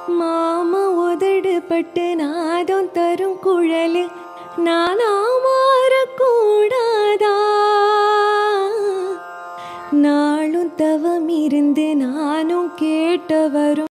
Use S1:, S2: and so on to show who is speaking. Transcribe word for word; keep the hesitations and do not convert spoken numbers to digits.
S1: மாமா உதடு பட்டு நாதம் தரும் குழலு நானா மாறக்கூடாதா? நாளும் தவம் இருந்து நானும் கேட்டவரும்